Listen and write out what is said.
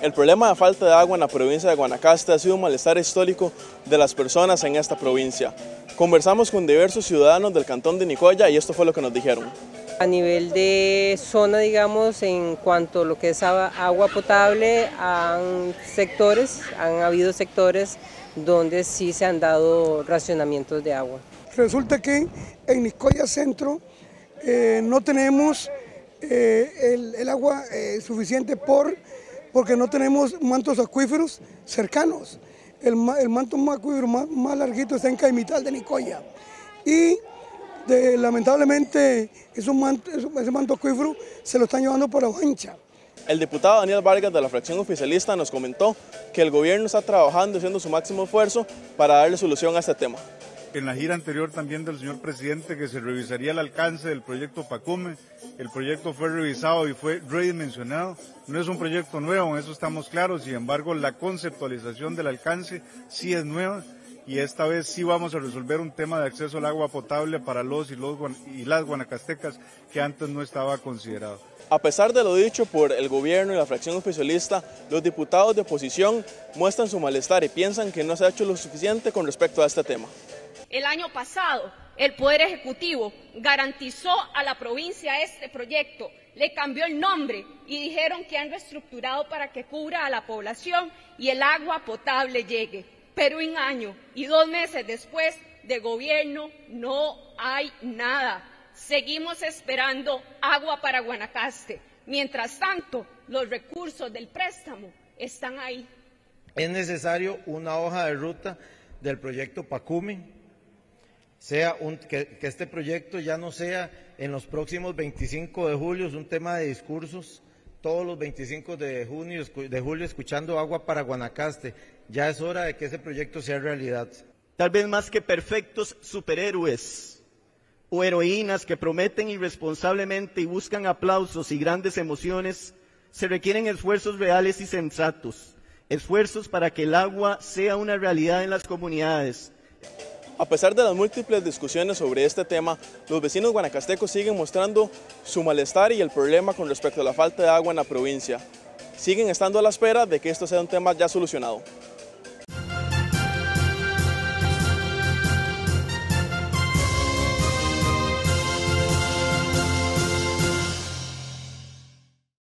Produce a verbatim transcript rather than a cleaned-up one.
El problema de falta de agua en la provincia de Guanacaste ha sido un malestar histórico de las personas en esta provincia. Conversamos con diversos ciudadanos del cantón de Nicoya y esto fue lo que nos dijeron. A nivel de zona, digamos, en cuanto a lo que es agua potable, han sectores, han habido sectores donde sí se han dado racionamientos de agua. Resulta que en Nicoya Centro eh, no tenemos eh, el, el agua eh, suficiente por, porque no tenemos mantos acuíferos cercanos. El, el manto acuífero más, más larguito está en Caimital de Nicoya. Y de, lamentablemente ese manto, ese manto acuífero se lo están llevando por Aguancha. El diputado Daniel Vargas de la fracción oficialista nos comentó que el gobierno está trabajando y haciendo su máximo esfuerzo para darle solución a este tema. En la gira anterior también del señor presidente que se revisaría el alcance del proyecto Pacume, el proyecto fue revisado y fue redimensionado, no es un proyecto nuevo, en eso estamos claros, sin embargo la conceptualización del alcance sí es nueva y esta vez sí vamos a resolver un tema de acceso al agua potable para los y, los, y las guanacastecas que antes no estaba considerado. A pesar de lo dicho por el gobierno y la fracción oficialista, los diputados de oposición muestran su malestar y piensan que no se ha hecho lo suficiente con respecto a este tema. El año pasado, el Poder Ejecutivo garantizó a la provincia este proyecto, le cambió el nombre y dijeron que han reestructurado para que cubra a la población y el agua potable llegue. Pero un año y dos meses después de gobierno no hay nada. Seguimos esperando agua para Guanacaste. Mientras tanto, los recursos del préstamo están ahí. Es necesario una hoja de ruta del proyecto Pacume, sea un, que, que este proyecto ya no sea en los próximos veinticinco de julio, es un tema de discursos, todos los veinticinco de, junio, de julio escuchando agua para Guanacaste, ya es hora de que ese proyecto sea realidad. Tal vez más que perfectos superhéroes o heroínas que prometen irresponsablemente y buscan aplausos y grandes emociones, se requieren esfuerzos reales y sensatos, esfuerzos para que el agua sea una realidad en las comunidades. A pesar de las múltiples discusiones sobre este tema, los vecinos guanacastecos siguen mostrando su malestar y el problema con respecto a la falta de agua en la provincia. Siguen estando a la espera de que esto sea un tema ya solucionado.